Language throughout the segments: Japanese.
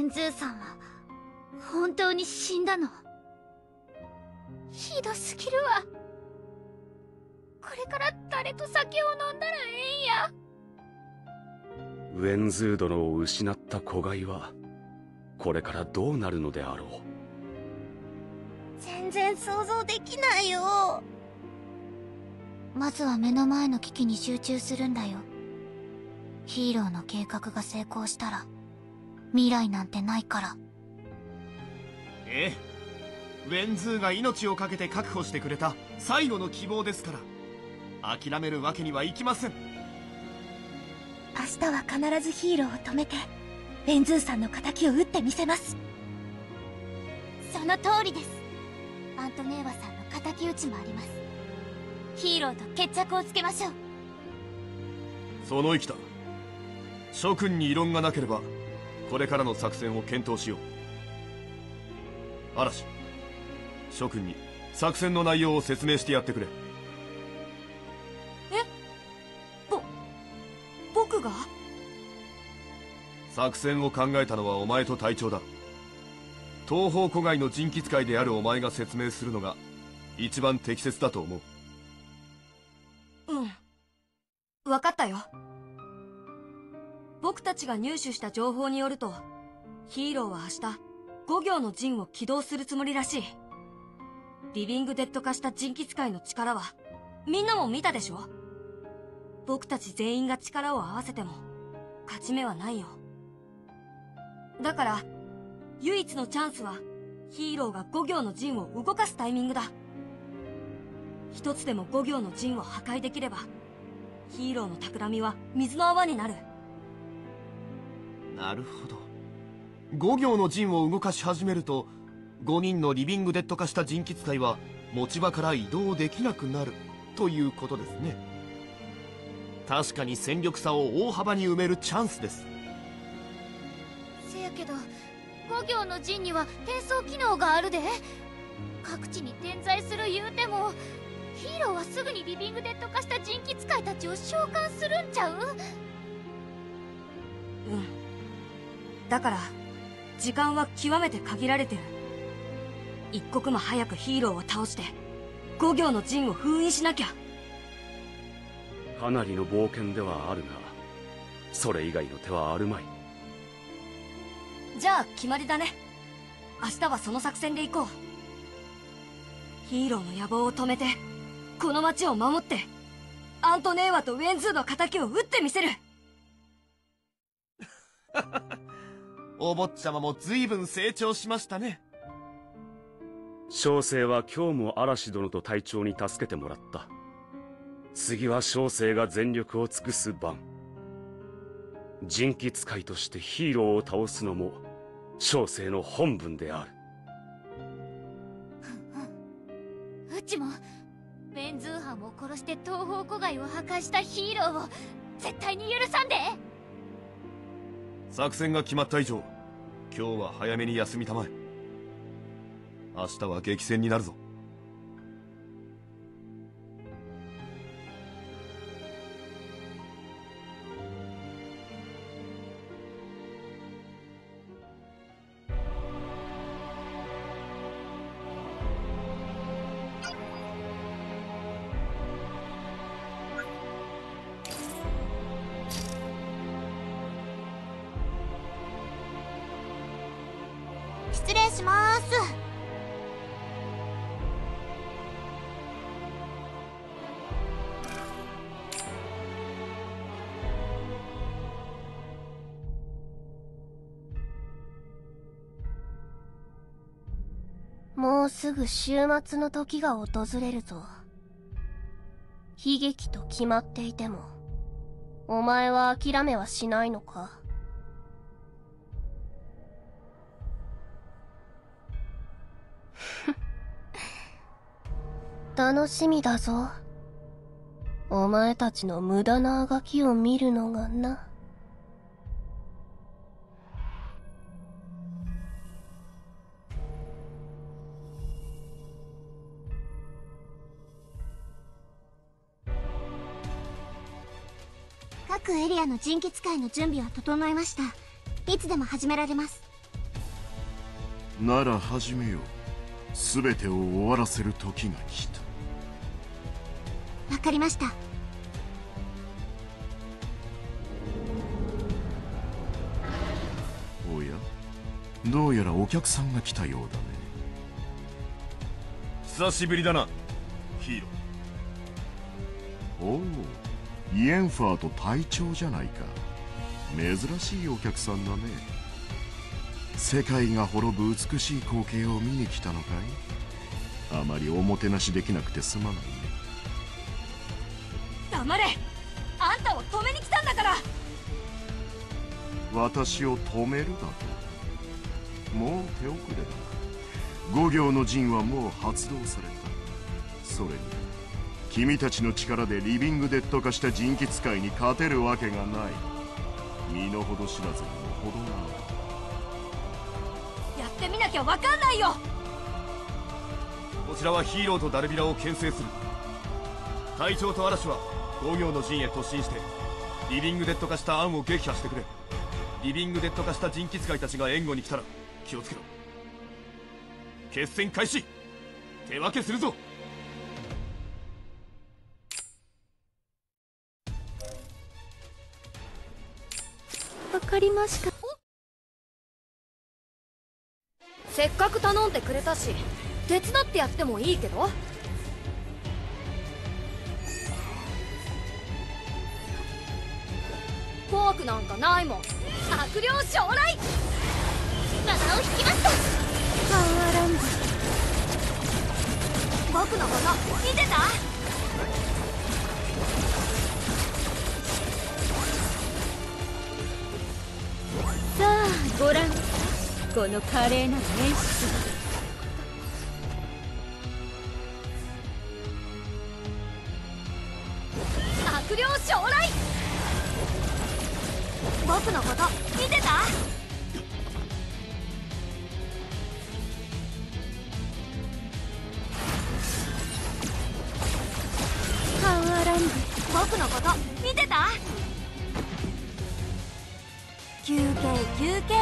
ンズーさんは本当に死んだの？ひどすぎるわ。これから誰と酒を飲んだらええんや。 ウェンズー殿を失った子飼いはこれからどうなるのであろう。 全然想像できないよ。 まずは目の前の危機に集中するんだよ。ヒーローの計画が成功したら未来なんてないから。 ええ、ウェンズーが命を懸けて確保してくれた最後の希望ですから、諦めるわけにはいきません。 明日は必ずヒーローを止めてウェンズーさんの敵を撃ってみせます。 その通りです。アントネーワさんの敵討ちもあります。ヒーローと決着をつけましょう。 その意気だ。諸君に異論がなければこれからの作戦を検討しよう。嵐、諸君に作戦の内容を説明してやってくれ。 僕が？ 作戦を考えたのはお前と隊長だ。東方古外の人気使いであるお前が説明するのが一番適切だと思う。 うん、分かったよ。僕たちが入手した情報によると、ヒーローは明日5行の陣を起動するつもりらしい。リビングデッド化した人気使いの力はみんなも見たでしょ。僕たち全員が力を合わせても勝ち目はないよ。だから唯一のチャンスはヒーローが5行の陣を動かすタイミングだ。一つでも5行の陣を破壊できればヒーローの企みは水の泡になる。 なるほど。5行の陣を動かし始めると5人のリビングデッド化した人気使いは持ち場から移動できなくなるということですね。確かに戦力差を大幅に埋めるチャンスです。 せやけど5行の陣には転送機能があるで。各地に点在する言うてもヒーローはすぐにリビングデッド化した人気使いたちを召喚するんちゃう？ うん。だから時間は極めて限られてる。一刻も早くヒーローを倒して5行の陣を封印しなきゃ。 かなりの冒険ではあるがそれ以外の手はあるまい。 じゃあ決まりだね。明日はその作戦で行こう。ヒーローの野望を止めてこの街を守ってアントネーワとウェンズーの敵を撃ってみせる。 お坊ちゃまも随分成長しましたね。 小生は今日も嵐殿と隊長に助けてもらった。次は小生が全力を尽くす番。人気使いとしてヒーローを倒すのも小生の本分である。 うちもウェンズーハンを殺して東方古外を破壊したヒーローを絶対に許さんで。 作戦が決まった以上今日は早めに休みたまえ。明日は激戦になるぞ。 失礼します。もうすぐ週末の時が訪れるぞ。悲劇と決まっていてもお前は諦めはしないのか？楽しみだぞ。お前たちの無駄なあがきを見るのがな。 各エリアの人気使いの準備は整いました。いつでも始められます。 なら始めよう。全てを終わらせる時が来た。 わかりました。 おや、どうやらお客さんが来たようだね。 久しぶりだな、ヒーロー。 おお、イエンファーと隊長じゃないか。珍しいお客さんだね。世界が滅ぶ美しい光景を見に来たのかい？あまりおもてなしできなくてすまないね。 黙れ。あんたを止めに来たんだから。 私を止めるだと？もう手遅れだ。5行の陣はもう発動された。それに君たちの力でリビングデッド化した人気使いに勝てるわけがない。身の程知らずにも程がある。 やってみなきゃわかんないよ。 こちらはヒーローとダルビラを牽制する。隊長と嵐は5行の陣へ突進してリビングデッド化したアンを撃破してくれ。リビングデッド化した人気使いたちが援護に来たら気をつけろ。決戦開始。手分けするぞ。 わかりました。 せっかく頼んでくれたし手伝ってやってもいいけど。怖くなんかないもん。悪霊将来。 七を引きますとパワーランド。 僕のこと見てた？ さあご覧、この華麗な演出。 悪霊将来。僕のこと見てた？ パワーランド。 僕のこと見てた？休憩休憩。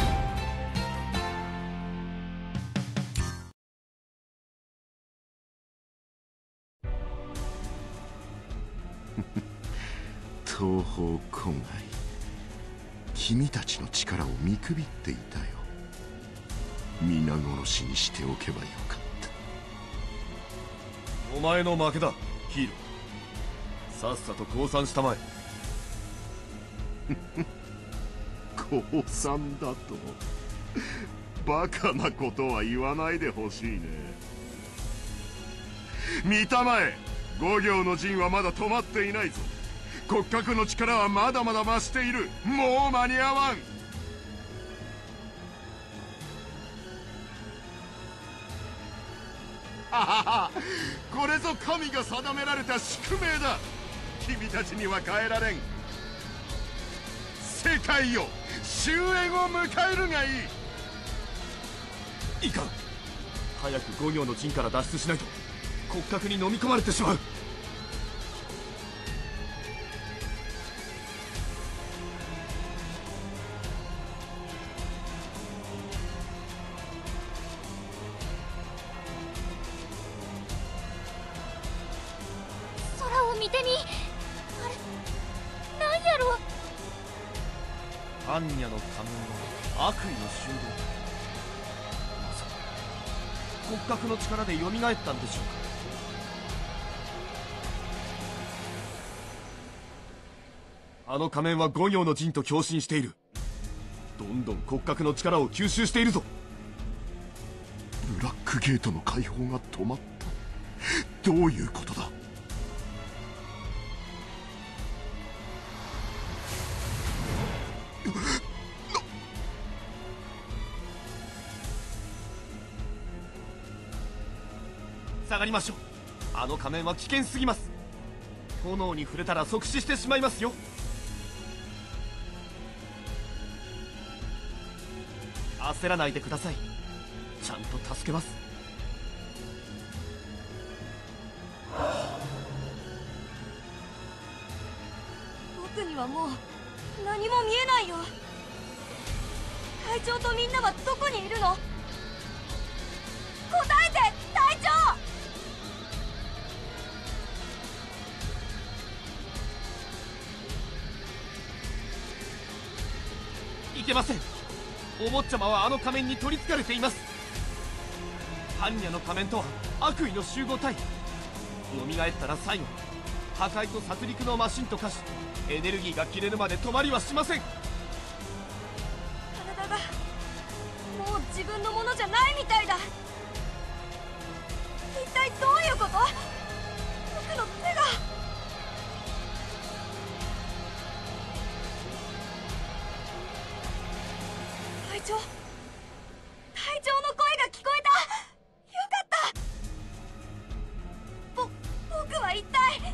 東方郊外、君たちの力を見くびっていたよ。皆殺しにしておけばよかった。 お前の負けだ、ヒーロー。さっさと降参したまえ。 降参だと？バカなことは言わないでほしいね。見たまえ、5行の陣はまだ止まっていないぞ。骨格の力はまだまだ増している。もう間に合わん。ははは、これぞ神が定められた宿命だ。君たちには変えられん。世界よ、終焉を迎えるがいい。 いかん、早く5行の陣から脱出しないと骨格に飲み込まれてしまう。 空を見てみ。あれなんやろ。 般若の仮面は悪意の集合。まさか骨格の力で蘇ったんでしょうか。あの仮面は5行の陣と共振している。どんどん骨格の力を吸収しているぞ。 ブラックゲートの解放が止まった。どういうことだ？ 下がりましょう。あの仮面は危険すぎます。炎に触れたら即死してしまいますよ。焦らないでください。ちゃんと助けます。 僕にはもう何も見えないよ。隊長とみんなはどこにいるの？ えて隊長。 いけません。お坊ちゃまはあの仮面に取りつかれています。般若の仮面とは悪意の集合体。蘇ったら最後破壊と殺戮のマシンと化し、エネルギーが切れるまで止まりはしません。 体がもう自分のものじゃないみたいだ。一体どういうこと？僕の手が。隊長の声が聞こえた。よかった。僕は一体。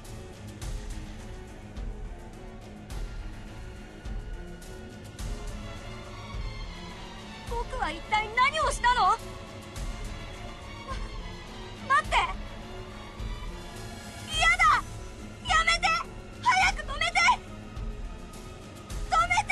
僕は一体何をしたの？待って。嫌だ。やめて。早く止めて。止めて。